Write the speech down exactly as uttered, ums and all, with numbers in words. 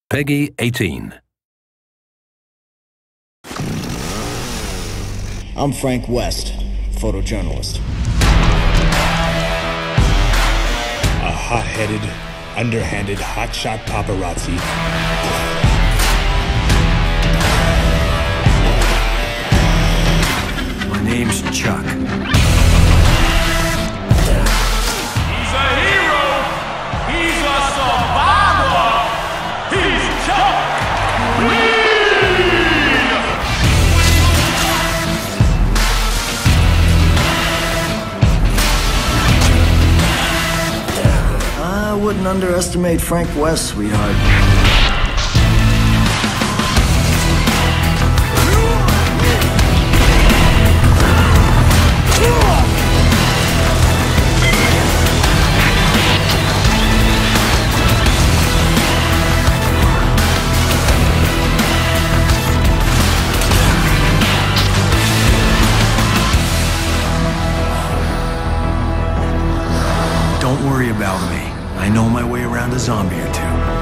Peggy eighteen. I'm Frank West, photojournalist. A hot-headed, underhanded, hotshot paparazzi. My name's Chuck. He's a hero! He's a survivor! He's Chuck! I wouldn't underestimate Frank West, sweetheart. Don't worry about me. I know my way around a zombie or two.